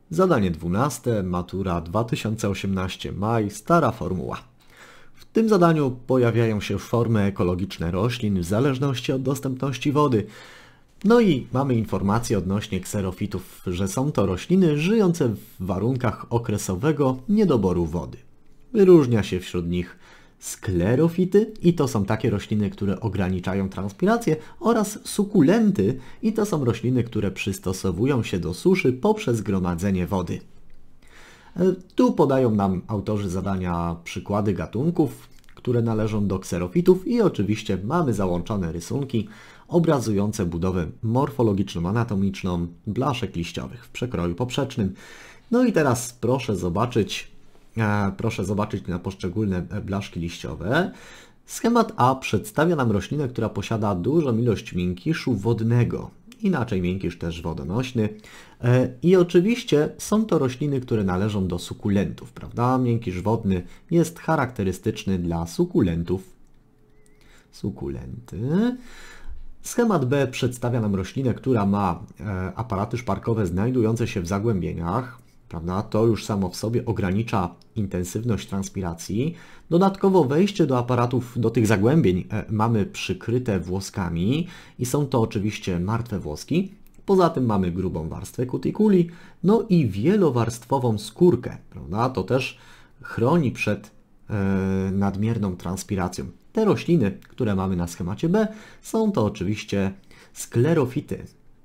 Zadanie 12, matura 2018, maj, stara formuła. W tym zadaniu pojawiają się formy ekologiczne roślin w zależności od dostępności wody. No i mamy informację odnośnie kserofitów, że są to rośliny żyjące w warunkach okresowego niedoboru wody. Wyróżnia się wśród nich sklerofity i to są takie rośliny, które ograniczają transpirację, oraz sukulenty i to są rośliny, które przystosowują się do suszy poprzez gromadzenie wody. Tu podają nam autorzy zadania przykłady gatunków, które należą do kserofitów i oczywiście mamy załączone rysunki obrazujące budowę morfologiczno-anatomiczną blaszek liściowych w przekroju poprzecznym. No i teraz proszę zobaczyć na poszczególne blaszki liściowe. Schemat A przedstawia nam roślinę, która posiada dużą ilość miękiszu wodnego, inaczej miękisz też wodonośny. I oczywiście są to rośliny, które należą do sukulentów, prawda? Miękisz wodny jest charakterystyczny dla sukulentów. Sukulenty. Schemat B przedstawia nam roślinę, która ma aparaty szparkowe znajdujące się w zagłębieniach. Prawda? To już samo w sobie ogranicza intensywność transpiracji. Dodatkowo wejście do aparatów, do tych zagłębień mamy przykryte włoskami i są to oczywiście martwe włoski. Poza tym mamy grubą warstwę kutikuli, no i wielowarstwową skórkę. Prawda? To też chroni przed nadmierną transpiracją. Te rośliny, które mamy na schemacie B, są to oczywiście sklerofity.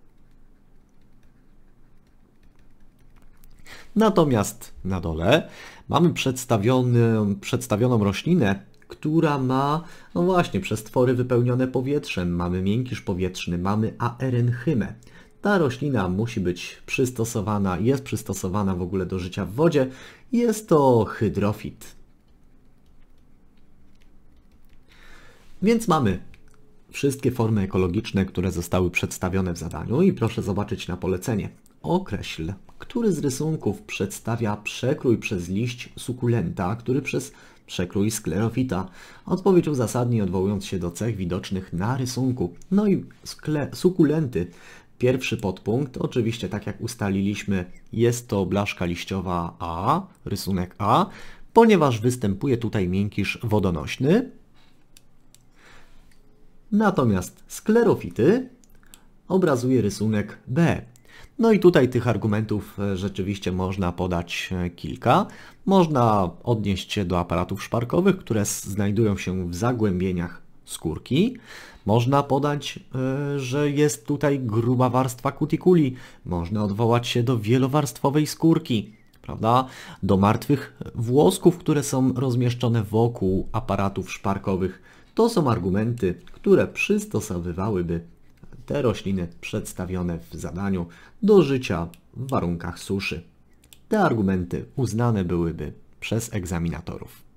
Natomiast na dole mamy przedstawioną roślinę, która ma, no właśnie, przestwory wypełnione powietrzem, mamy miękisz powietrzny, mamy aerenchymę. Ta roślina musi być przystosowana, jest przystosowana w ogóle do życia w wodzie. Jest to hydrofit. Więc mamy wszystkie formy ekologiczne, które zostały przedstawione w zadaniu i proszę zobaczyć na polecenie. Określ, który z rysunków przedstawia przekrój przez liść sukulenta, który przez przekrój sklerofita. Odpowiedź uzasadnij, odwołując się do cech widocznych na rysunku. No i sukulenty. Pierwszy podpunkt, oczywiście tak jak ustaliliśmy, jest to blaszka liściowa A, rysunek A, ponieważ występuje tutaj miękisz wodonośny. Natomiast sklerofity obrazuje rysunek B. No i tutaj tych argumentów rzeczywiście można podać kilka. Można odnieść się do aparatów szparkowych, które znajdują się w zagłębieniach skórki. Można podać, że jest tutaj gruba warstwa kutikuli. Można odwołać się do wielowarstwowej skórki, prawda? Do martwych włosków, które są rozmieszczone wokół aparatów szparkowych. To są argumenty, które przystosowywałyby te rośliny przedstawione w zadaniu do życia w warunkach suszy. Te argumenty uznane byłyby przez egzaminatorów.